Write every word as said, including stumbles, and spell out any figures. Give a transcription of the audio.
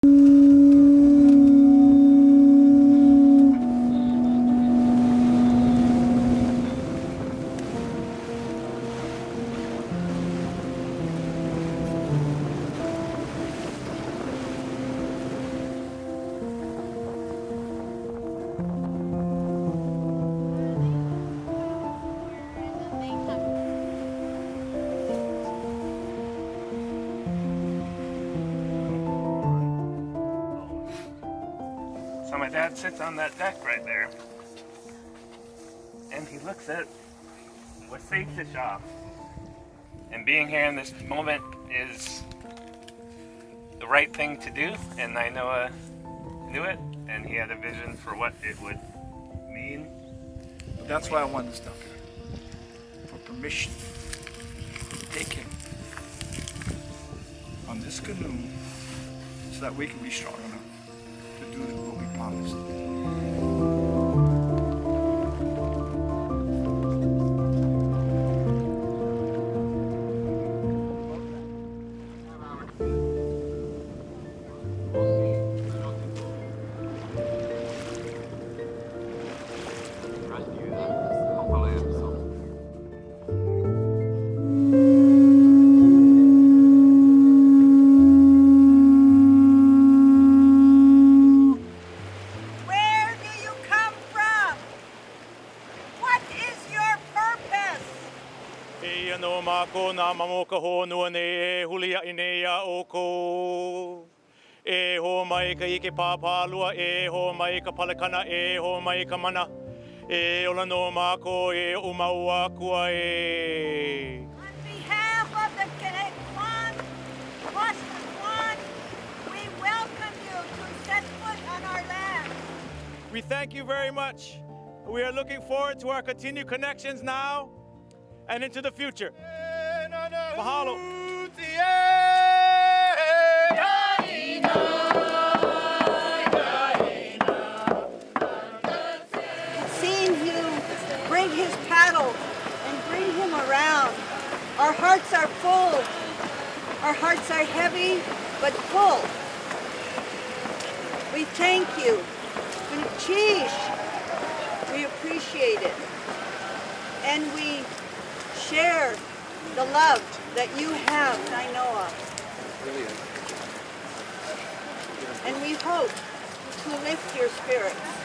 So my dad sits on that deck right there, and he looks at what safe fish off. And being here in this moment is the right thing to do, and Nainoa knew it, and he had a vision for what it would mean. That's why I wanted this down here, for permission to take him on this canoe so that we can be strong enough to do what we promised. No mako na mamoka honua ne e hulia inea oko. E ho mai ka ike pāpālua, e ho mai ka palekana, e ho mai ka mana. E ola no mako e umaua kua e. On behalf of the Kwan, Western Kwan, we welcome you to set foot on our land. We thank you very much. We are looking forward to our continued connections now and into the future. Mahalo. Seeing you bring his paddle and bring him around, our hearts are full. Our hearts are heavy, but full. We thank you. Cheesh. We appreciate it. And we share the love that you have, Nainoa. And we hope to lift your spirits.